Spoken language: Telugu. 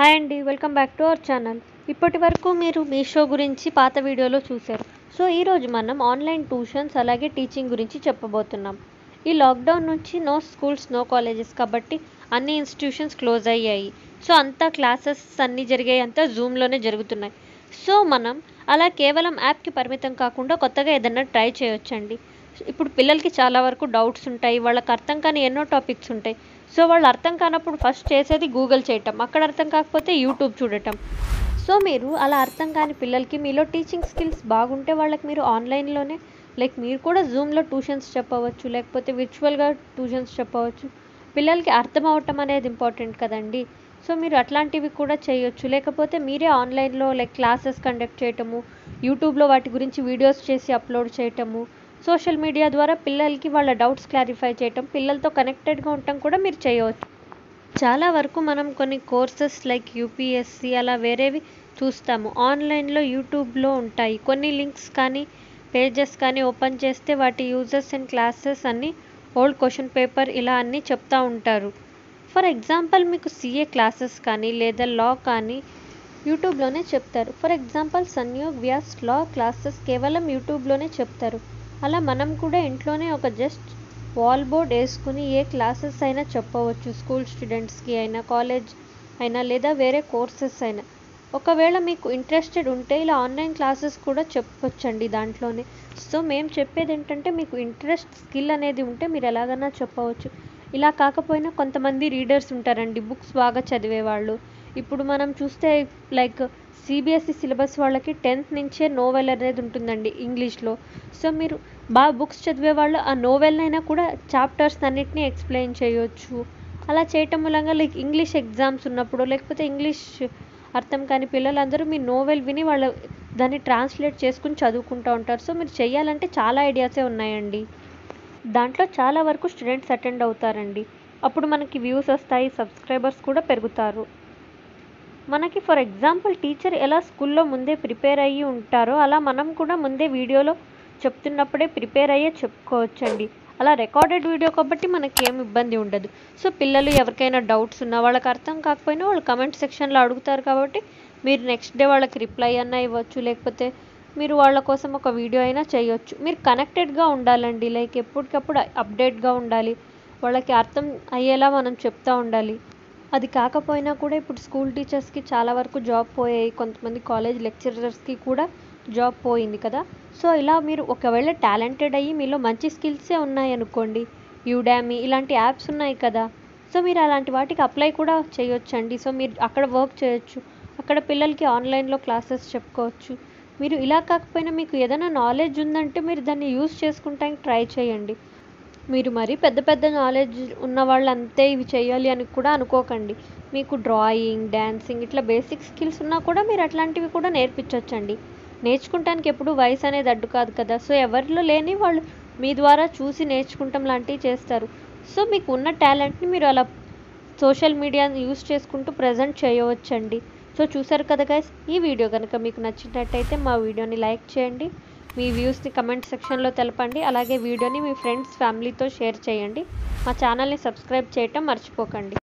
హాయ్ అండి, welcome back to our channel. ఇప్పటి వరకు మీరు మీషో గురించి పాత వీడియోలో చూశారు. సో ఈరోజు మనం ఆన్లైన్ ట్యూషన్స్ అలాగే టీచింగ్ గురించి చెప్పబోతున్నాం. ఈ లాక్డౌన్ నుంచి నో స్కూల్స్ నో కాలేజెస్ కాబట్టి అన్ని ఇన్స్టిట్యూషన్స్ క్లోజ్ అయ్యాయి. సో అంతా క్లాసెస్ అన్నీ జరిగాయి, అంతా జూమ్లోనే జరుగుతున్నాయి. సో మనం అలా కేవలం యాప్కి పరిమితం కాకుండా కొత్తగా ఏదైనా ట్రై చేయొచ్చండి. ఇప్పుడు పిల్లలకి చాలా వరకు డౌట్స్ ఉంటాయి, వాళ్ళకి అర్థం కాని ఎన్నో టాపిక్స్ ఉంటాయి. సో వాళ్ళు అర్థం కానప్పుడు ఫస్ట్ చేసేది గూగుల్ చేయటం, అక్కడ అర్థం కాకపోతే యూట్యూబ్ చూడటం. సో మీరు అలా అర్థం కాని పిల్లలకి మీలో టీచింగ్ స్కిల్స్ బాగుంటే వాళ్ళకి మీరు ఆన్లైన్లోనే మీరు కూడా జూమ్లో ట్యూషన్స్ చెప్పవచ్చు, లేకపోతే విర్చువల్గా ట్యూషన్స్ చెప్పవచ్చు. పిల్లలకి అర్థం అవటం అనేది ఇంపార్టెంట్ కదండి. సో మీరు అట్లాంటివి కూడా చేయొచ్చు. లేకపోతే మీరే ఆన్లైన్లో క్లాసెస్ కండక్ట్ చేయటము, యూట్యూబ్లో వాటి గురించి వీడియోస్ చేసి అప్లోడ్ చేయటము, సోషల్ మీడియా ద్వారా పిల్లలకి వాళ్ళ డౌట్స్ క్లారిఫై చేయటం, పిల్లలతో కనెక్టెడ్గా ఉండటం కూడా మీరు చేయవచ్చు. చాలా వరకు మనం కొన్ని కోర్సెస్ యూపీఎస్సి అలా వేరేవి చూస్తాము. ఆన్లైన్లో యూట్యూబ్లో ఉంటాయి కొన్ని లింక్స్ కానీ పేజెస్ కానీ ఓపెన్ చేస్తే వాటి యూజర్స్ అండ్ క్లాసెస్ అన్నీ ఓల్డ్ క్వశ్చన్ పేపర్ ఇలా అన్నీ చెప్తూ ఉంటారు. ఫర్ ఎగ్జాంపుల్ మీకు సిఏ క్లాసెస్ కానీ లేదా లా కానీ యూట్యూబ్లోనే చెప్తారు. ఫర్ ఎగ్జాంపుల్ సంయోగ్ వ్యాస్ లా క్లాసెస్ కేవలం యూట్యూబ్లోనే చెప్తారు. అలా మనం కూడా ఇంట్లోనే ఒక జస్ట్ వాల్ బోర్డ్ వేసుకుని ఏ క్లాసెస్ అయినా చెప్పవచ్చు. స్కూల్ స్టూడెంట్స్కి అయినా, కాలేజ్ అయినా, లేదా వేరే కోర్సెస్ అయినా. ఒకవేళ మీకు ఇంట్రెస్టెడ్ ఉంటే ఇలా ఆన్లైన్ క్లాసెస్ కూడా చెప్పొచ్చండి దాంట్లోనే. సో మేము చెప్పేది ఏంటంటే మీకు ఇంట్రెస్ట్ స్కిల్ అనేది ఉంటే మీరు ఎలాగైనా చెప్పవచ్చు. ఇలా కాకపోయినా కొంతమంది రీడర్స్ ఉంటారండి, బుక్స్ బాగా చదివేవాళ్ళు. ఇప్పుడు మనం చూస్తే సిబిఎస్ఈ సిలబస్ వాళ్ళకి 10th నుంచే నోవెల్ అనేది ఉంటుందండి ఇంగ్లీష్లో. సో మీరు బాగా బుక్స్ చదివే వాళ్ళు ఆ నోవెల్నైనా కూడా చాప్టర్స్ అన్నిటినీ ఎక్స్ప్లెయిన్ చేయొచ్చు. అలా చేయటం మూలంగా ఇంగ్లీష్ ఎగ్జామ్స్ ఉన్నప్పుడు, లేకపోతే ఇంగ్లీష్ అర్థం కాని పిల్లలందరూ మీ నోవెల్ విని వాళ్ళు దాన్ని ట్రాన్స్లేట్ చేసుకుని చదువుకుంటూ ఉంటారు. సో మీరు చేయాలంటే చాలా ఐడియాసే ఉన్నాయండి. దాంట్లో చాలా వరకు స్టూడెంట్స్ అటెండ్ అవుతారండి. అప్పుడు మనకి వ్యూస్ వస్తాయి, సబ్స్క్రైబర్స్ కూడా పెరుగుతారు. మనకి ఫర్ ఎగ్జాంపుల్ టీచర్ ఎలా స్కూల్లో ముందే ప్రిపేర్ అయ్యి ఉంటారో అలా మనం కూడా ముందే వీడియోలో చెప్తున్నప్పుడే ప్రిపేర్ అయ్యే చెప్పుకోవచ్చండి. అలా రికార్డెడ్ వీడియో కాబట్టి మనకి ఏం ఇబ్బంది ఉండదు. సో పిల్లలు ఎవరికైనా డౌట్స్ ఉన్నా, వాళ్ళకి అర్థం కాకపోయినా వాళ్ళు కమెంట్ సెక్షన్లో అడుగుతారు కాబట్టి మీరు నెక్స్ట్ డే వాళ్ళకి రిప్లై అన్నా ఇవ్వచ్చు, లేకపోతే మీరు వాళ్ళ కోసం ఒక వీడియో అయినా చేయొచ్చు. మీరు కనెక్టెడ్గా ఉండాలండి, ఎప్పటికప్పుడు అప్డేట్గా ఉండాలి, వాళ్ళకి అర్థం అయ్యేలా మనం చెప్తూ ఉండాలి. అది కాకపోయినా కూడా ఇప్పుడు స్కూల్ టీచర్స్కి చాలా వరకు జాబ్ పోయాయి, కొంతమంది కాలేజ్ లెక్చరర్స్కి కూడా జాబ్ పోయింది కదా. సో ఇలా మీరు ఒకవేళ టాలెంటెడ్ అయ్యి మీలో మంచి స్కిల్సే ఉన్నాయనుకోండి, యూడామీ ఇలాంటి యాప్స్ ఉన్నాయి కదా. సో మీరు అలాంటి వాటికి అప్లై కూడా చేయొచ్చండి. సో మీరు అక్కడ వర్క్ చేయొచ్చు, అక్కడ పిల్లలకి ఆన్లైన్లో క్లాసెస్ చెప్పుకోవచ్చు. మీరు ఇలా కాకపోయినా మీకు ఏదైనా నాలెడ్జ్ ఉందంటే మీరు దాన్ని యూజ్ చేసుకుంటానికి ట్రై చేయండి. మీరు మరీ పెద్ద పెద్ద నాలెడ్జ్ ఉన్న వాళ్ళు అంతే ఇవి చేయాలి అని కూడా అనుకోకండి. మీకు డ్రాయింగ్, డ్యాన్సింగ్ ఇట్లా బేసిక్ స్కిల్స్ ఉన్నా కూడా మీరు అట్లాంటివి కూడా నేర్పించవచ్చండి. నేర్చుకుంటానికి ఎప్పుడు వయసు అనేది అడ్డు కాదు కదా. సో ఎవరిలో లేని వాళ్ళు మీ ద్వారా చూసి నేర్చుకుంటాం లాంటివి చేస్తారు. సో మీకు ఉన్న టాలెంట్ని మీరు అలా సోషల్ మీడియాని యూస్ చేసుకుంటూ ప్రజెంట్ చేయవచ్చండి. సో చూసారు కదా గైస్, ఈ వీడియో కనుక మీకు నచ్చినట్టయితే మా వీడియోని లైక్ చేయండి, మీ వ్యూస్ని కమెంట్ సెక్షన్లో తెలపండి. అలాగే వీడియోని మీ ఫ్రెండ్స్ ఫ్యామిలీతో షేర్ చేయండి. మా ఛానల్ని సబ్స్క్రైబ్ చేయటం మర్చిపోకండి.